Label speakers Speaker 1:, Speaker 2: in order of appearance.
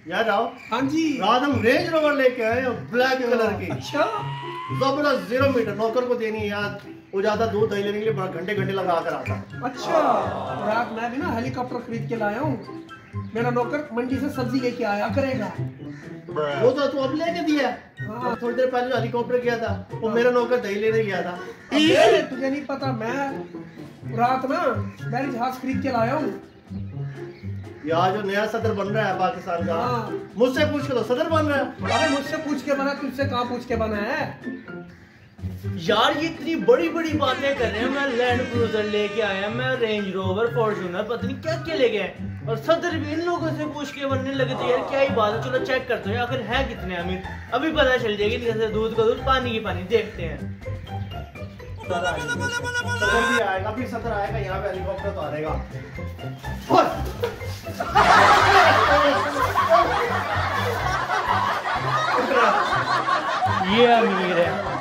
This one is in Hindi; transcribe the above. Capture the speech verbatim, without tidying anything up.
Speaker 1: यार आओ।
Speaker 2: हाँ जी।
Speaker 1: रात हम रेंज रोवर लेके आए ब्लैक कलर की।
Speaker 2: अच्छा।
Speaker 1: जबरदस्त जीरो मीटर नौकर को देनी है यार, वो ज्यादा दूध दही लेने के लिए बड़ा घंटे घंटे लगा कर आता।
Speaker 2: अच्छा। रात मैं भी ना हेलीकॉप्टर खरीद के लाया हूँ, मेरा नौकर मंडी से सब्जी लेके आया करेगा।
Speaker 1: वो तो तू अब लेके दिया। हाँ। थोड़ी देर पहले हेलीकॉप्टर गया था, वो मेरा नौकर दही लेने गया था।
Speaker 2: तुझे नहीं पता, मैं रात ना मैं जहाज खरीद के लाया हूँ।
Speaker 1: यार जो नया सदर बन रहा है पाकिस्तान का, मुझसे पूछ के तो सदर बन रहा है।
Speaker 2: अरे मुझसे पूछ के बना, तुझसे कहाँ पूछ के बना है
Speaker 3: यार? ये इतनी बड़ी बड़ी बातें कर रहे हैं, मैं लैंड क्रूजर लेके आया, मैं रेंज रोवर फॉर्च्यूनर पता नहीं क्या क्या लेके आए, और सदर भी इन लोगों से पूछ के बनने लगे। तो यार क्या ही बात है, चलो चेक करते हैं आखिर है कितने अमीर। अभी पता चल जाएगी, जैसे दूध का दूध पानी की पानी। देखते हैं।
Speaker 1: सदर भी आएगा, फिर सदर आएगा, यहाँ पे हेलीकॉप्टर तो आएगा।
Speaker 3: ये अमीर है।